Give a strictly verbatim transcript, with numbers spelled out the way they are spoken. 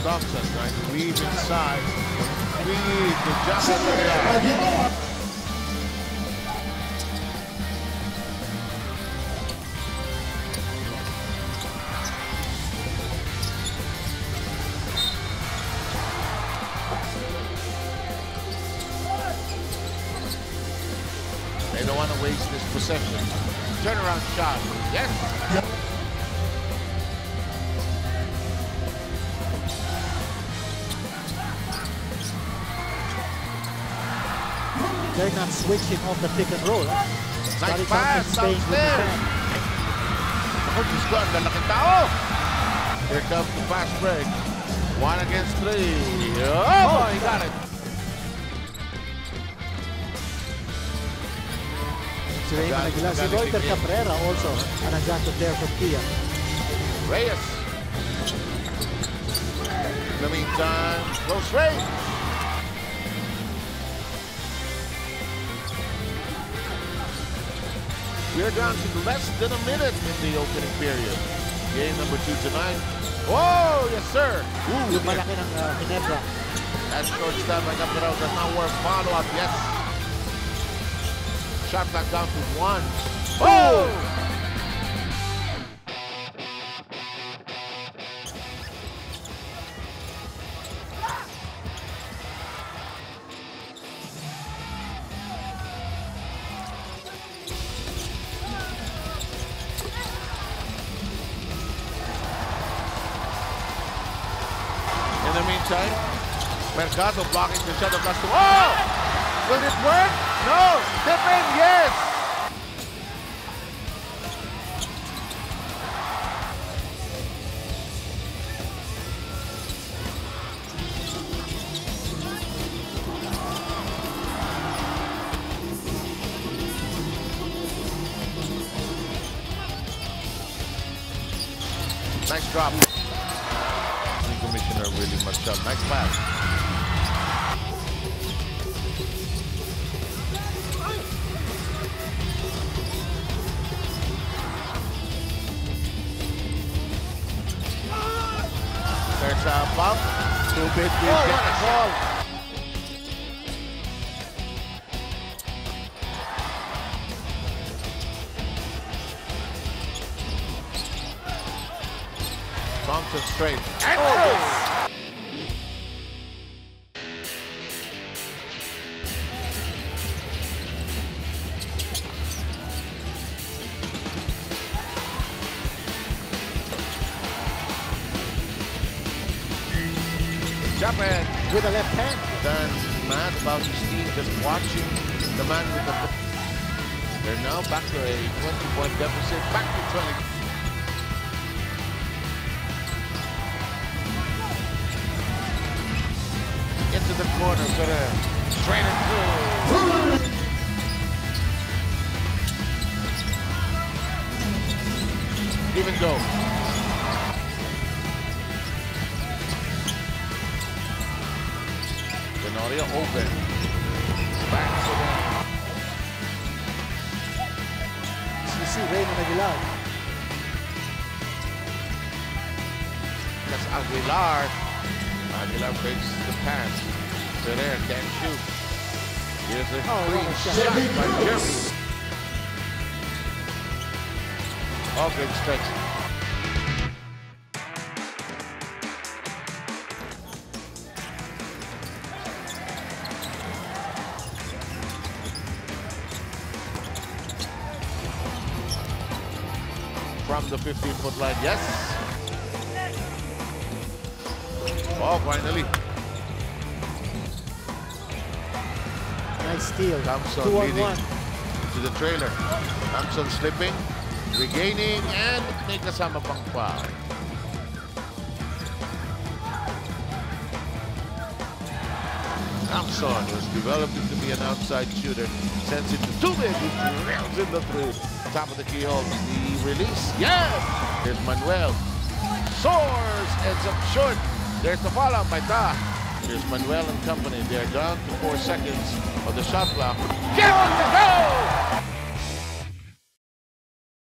Thompson trying to weave inside. Weave the jump at the They don't want to waste this possession. Turnaround shot. Yes. Yep. They're not switching off the pick and roll. Nice pass downstairs. Oh, Diyos ko, ang lalaking tao. Here comes the fast break. One against three. Oh, he got it. Si Raymond Aguilar. Si Walter Cabrera also. And a jacket there from Kia. Reyes. In the meantime, close range. We're down to less than a minute in the opening period. Game number two tonight. Whoa, yes sir. Ooh, yung malaki ng uh, Ginebra. That's shortstop by Cabrera. Does not work. Follow up, yes. Shot clock down to one. Oh! In the meantime, Mercado blocking the shot of Castro. Oh! Will it work? No! Step in, yes! Nice drop. Commissioner Willie Marshall. Nice pass. There's a bump. Two bit oh, get the ball. Thompson straight. And oh. Japan with a left hand. Then mad about his team just watching the man with the. They're now back to a twenty point deficit. Back to twenty. Into the corner, gonna straight it through. Give and go. Tenorio open. Backs it down. You see Raymond Aguilar. That's Aguilar. Aguilar fakes the pass. So there, can't shoot. Here's a oh, clean shot by Jeremy. Oh, good stretch. From the fifteen foot line, yes. Oh, finally. Nice steal. Thompson Two on leading one. to the trailer. Thompson slipping, regaining, and may kasama pang foul. Thompson was developing to be an outside shooter. Sends it to two big, rails in the three. Top of the keyhole, the release. Yes! Here's Manuel. Soars, ends up short. There's the follow-up by Ta. Here's Manuel and company. They're down to four seconds of the shot clock. Get on the go!